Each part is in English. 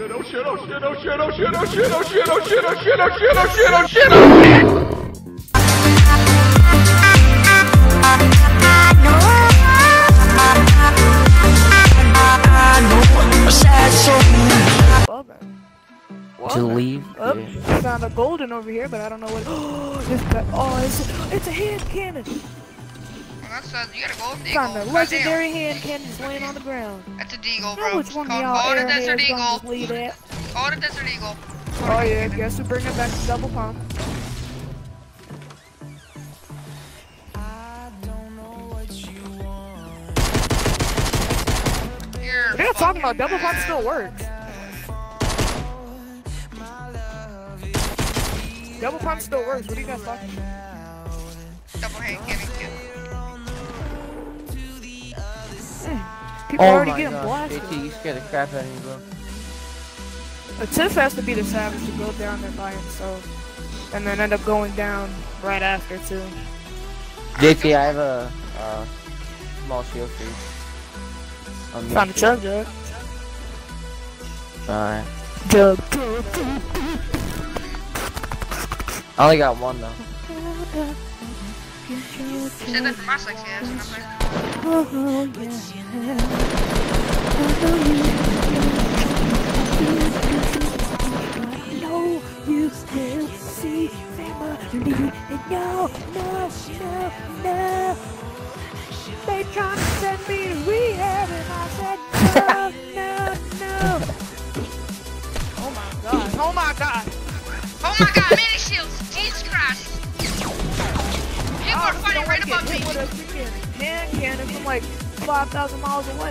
oh shit, oh shit, oh shit, oh shit, oh shit, oh shit, oh shit, oh shit, oh shit, oh shit, oh shit, oh shit. To leave. Oh, yeah. Found a golden over here, but I don't know what. Oh, this guy. Oh, it's a hand cannon. Oh, that's you got a golden eagle. Found a legendary hand cannon just laying on the ground. That's a deagle, bro. Which one Call it a desert eagle. Call it it a desert eagle. Oh yeah, guess we bring it back to double pump. They're not talking about double pump still works. Double pump still works. What are you guys talking about? Double hand cannon too. People already getting blasted. JT, you scared the crap out of me, bro. A Tiff has to be the savage to go down there by himself, and then end up going down right after too. JT, I have a small shield for you. Found a chug jug. Alright. Jug. I only got one though. You said that for my sexy ass, remember? No, you will see family. No. They trying to send me to rehab, and I said no. Oh my god! Oh my god, mini shields! Jesus Christ! People are fighting right above me! With a freaking hand cannon from like 5,000 miles away.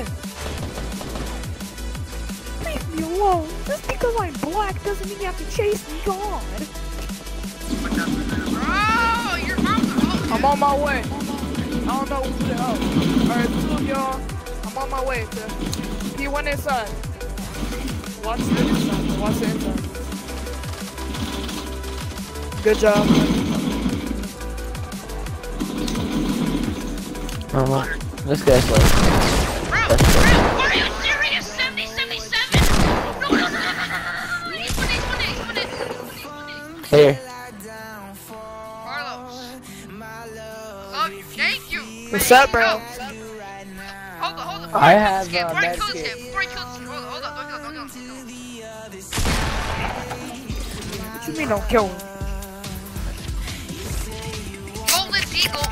Leave me alone. Just because I'm black doesn't mean you have to chase me, God. Bro, your mom's a I'm on my way. I don't know who the hell. Alright, two of y'all. I'm on my way. He went inside. Watch the inside. Watch the inside. Good job. This guy's like. Bro, are you serious? 70, 77? No. He's winning. Here. Carlos. Love you. Thank you. What's up, bro? Hold on. I have Before I kill this medkit. kid. Hold on. Don't kill him. What you mean don't kill him? Golden eagle.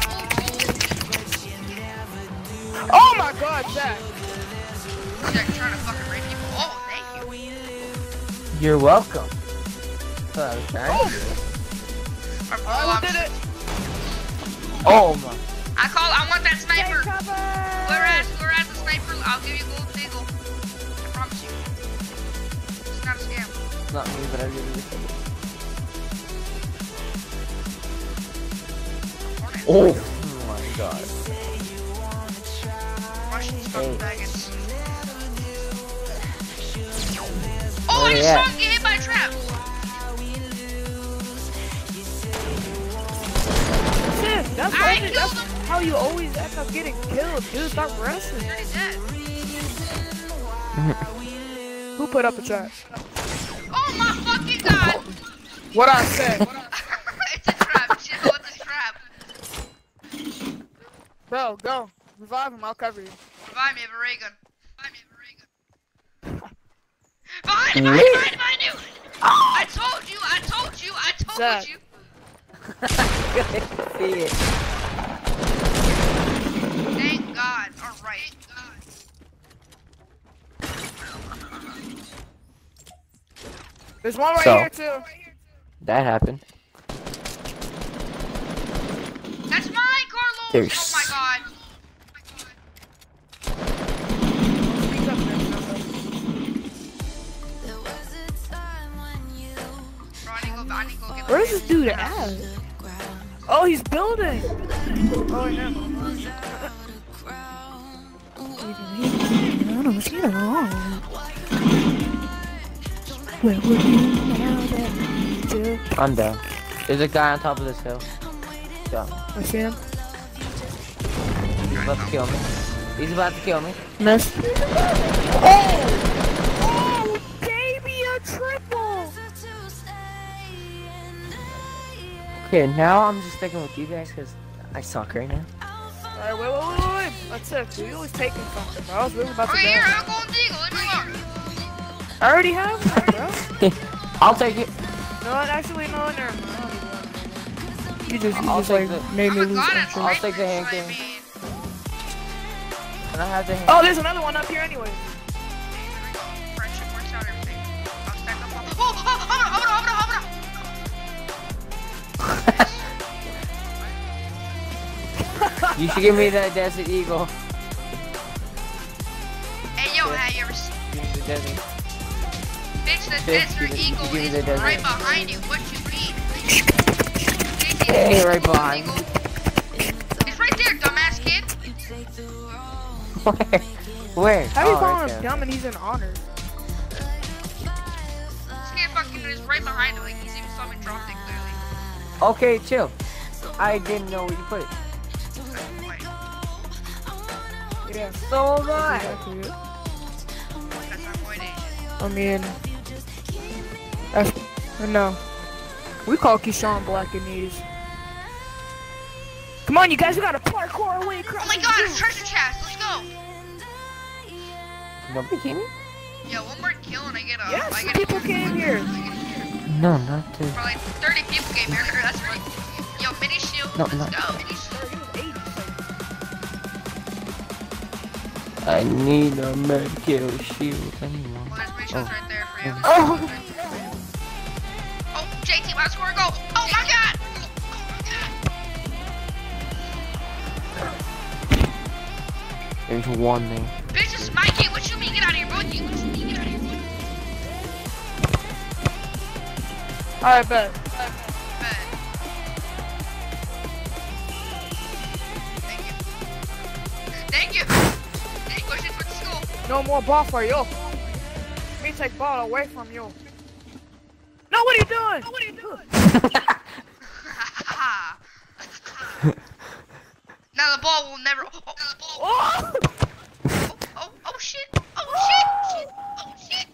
Oh my god, Zach! Jack trying to fucking rape people. Oh, thank you. You're welcome. That's what I was trying to do. Who did it? Oh my. I want that sniper. Whereas the sniper, I'll give you golden eagle. I promise you. It's not a scam. It's not me, but I'll give you this. Oh my god. Oh, I just saw him get hit by a trap. Shit, that's how you always end up getting killed, dude. Stop wrestling. He's dead. Who put up a trap? Oh my fucking god. What I said. It's a trap. Shit, what's a trap? Bro, go. Revive him, I'll cover you. Revive me, I have a ray gun. Behind you! I told you! Zach. See it. Thank God. Alright. There's one right here too. That happened. That's mine, Carlos! There's... Oh my god. Where's this dude at? Oh, he's building! Oh, yeah. I'm down. There's a guy on top of this hill. Go. I see him. He's about to kill me. He's about to kill me. Miss. Oh! Oh, baby! Here, now I'm just sticking with you guys because I suck right now. Alright, wait. That's it. You always taking something, bro. I was really about to Right go. here, I'm going Deagle. Leave me alone. I already have one, bro. I'll take it. No, actually, no, never mind. You just take like the- made me Oh my lose god, it's interest. I'll take the hand I cannon. mean, And I have the hand. Oh, there's another one up here anyway. friendship works out everything. I'll stack up all. Oh, You should give me that Desert Eagle. Hey, yo, have you ever seen? Give me the Desert. Bitch, the Bitch, Desert give Eagle me is the desert. right behind you. What you mean? Hey, right behind me. It's right there, dumbass kid. Where? Where? How you Oh, calling right him there. dumb and he's in honors? This kid fucking is right behind him. Like he's even saw me drop it clearly. Okay, chill. I didn't know where you put it. Wait, Yeah. So am I. Exactly it. that's our boy Asian. I mean, that's, no. We call Keyshawn Black and knees. Come on, you guys, we gotta parkour our way across. Oh my god, it's treasure chest. Let's go. Nobody came here? Yeah, one more kill and I get a. Yes, I get people came here. No, not to. For like 30 people came here. That's right. Yo, mini shield. No, Let's no. go. Mini shield. I need a medkill shield. Anyone? Well, there's mini shields right there for you. Oh. Oh, JT, last score go. Oh my god. There's one there. Bitch, it's my game. What you mean? Get out of here, bro. What you mean? Get out of here, bro. Alright, bet. Bet. Thank you. Thank you. Push it for the school. No more ball for you. Me take ball away from you. No, what are you doing? What are you doing? Now the ball will never. Oh! Oh shit! Oh shit! Oh shit!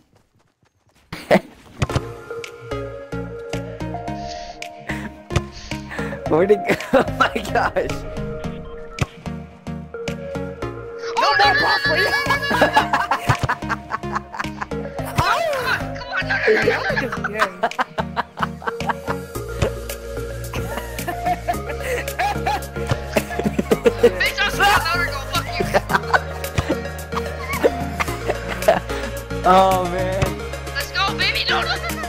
Where'd it go? Oh my gosh. Oh no! Come on! No! Bitch, I'll swing another go. Fuck you. Oh man. Let's go, baby. No!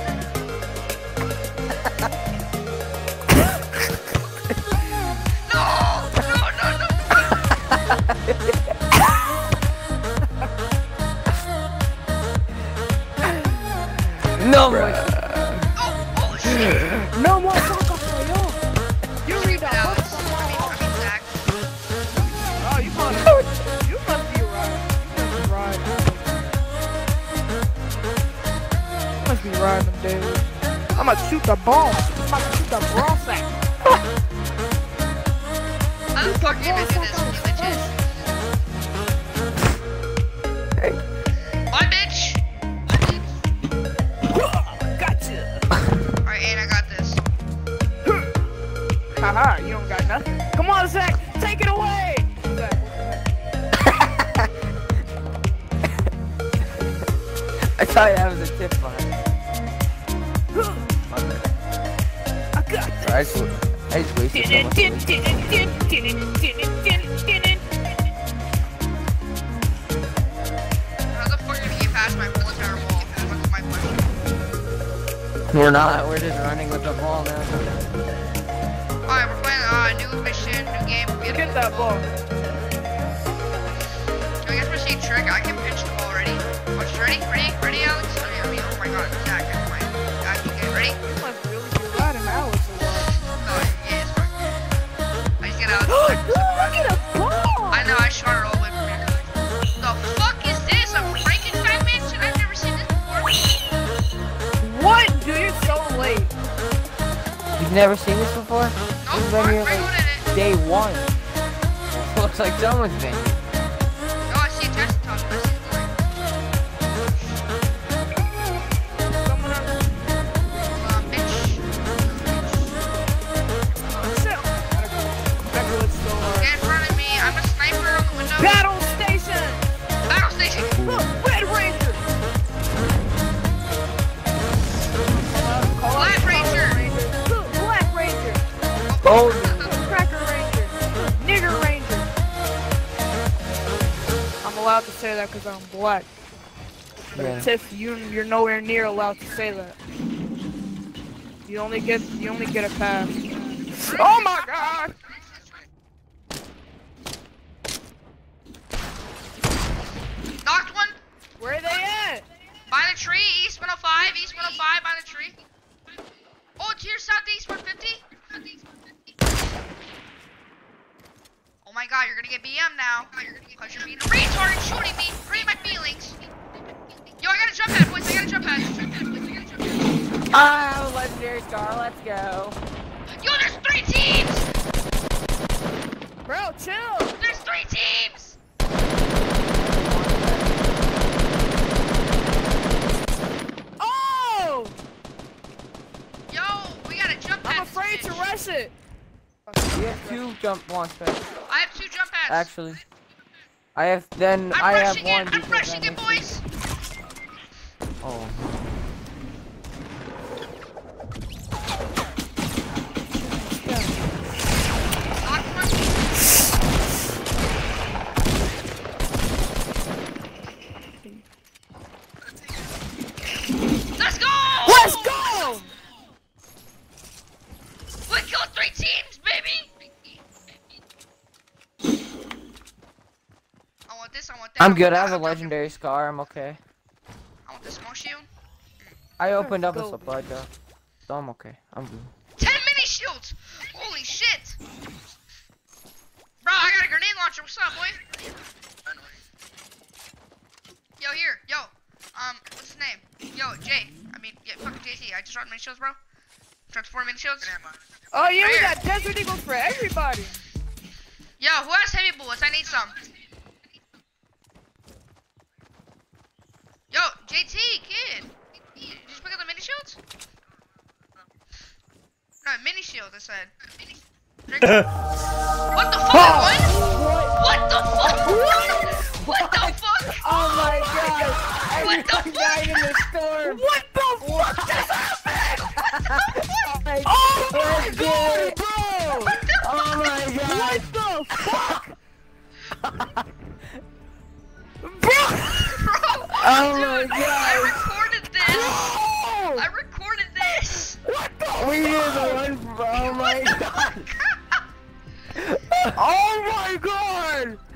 No more. Oh shit! No more soccer for you. You read that Alex. book. I mean Zach. Oh, you must be right. You must be riding them, dude. I'm gonna shoot the ball. I'm gonna shoot the ball sack. How the fuck are you gonna do this, you bitches? Hey. Bye, bitch! Gotcha. Alright, and I got this. Haha, you don't got nothing. Come on, Zach. Take it away. Zach, I thought that was a tip line. I got this. I just wasted so much. How the fuck are you gonna get past my really terrible wall? That's my question. We're not. We're just running with the ball now. Alright, we're playing new mission, new game. Get that ball. So I guess we're seeing trick. I can pitch the ball already. Oh, she's ready? Ready, Alex? I mean, oh my god, Zach, never mind. I can get ready? You must really be riding Alex a lot. No, yeah, it's fine. I just get out. Look at the ball. I know, I shot it all the way from here. The fuck is this? A Frankenstein mansion? I've never seen this before. What? Dude, you're so late. You've never seen this before? No, This has been here we're like good at it. day one. Looks like someone's been here. No, I see a chest top. I see the door. Someone else. Bitch. Oh, Cracker Ranger. Nigger Ranger. I'm allowed to say that because I'm black. But yeah. Tiff, you're nowhere near allowed to say that. You only get a pass. Oh my god! Knocked one. Where are they at? By the tree, east 105, east 105 by the tree. Oh, to your southeast 150. Oh my god, you're gonna get BM now. Because you're being a retard and shooting me, hurting my feelings. Yo, I got a jump pad, boys, I got a jump pad. I have a legendary star, let's go. Yo, there's 3 teams! Bro, chill! There's 3 teams! Oh! Yo, we got a jump pad. I'm afraid to rush it! We have 2 jump launch pads. I have 2 jump pads. Actually. I have one. I'm rushing it, boys! Oh. Let's go! Let's go! We killed 3 teams, baby! I want this, I want that. I'm good, I have a legendary scar, I'm okay. I want this smoke shield. I opened up a go. supply drop, so I'm okay. I'm good. 10 mini shields! Holy shit! Bro, I got a grenade launcher. What's up, boy? Yo, here. Yo. What's his name? Yo, Jay. Yeah, fucking JT. I just dropped mini shields, bro. Dropped 4 mini shields. Oh yeah, Right we here. got Desert Eagles for everybody! Yo, who has heavy bullets? I need some. Yo, JT, kid. Did you just pick up the mini shields? No, mini shield, I said. Drink. What the fuck, boy? What the fuck? What the fuck? Oh my god! What the Everyone died in the storm! What the fuck just happened? Oh my god, bro! Oh my god! What the fuck? Bro! Oh my Dude, I god! recorded this. I recorded this. What the We did the one for, oh my god! Oh my god!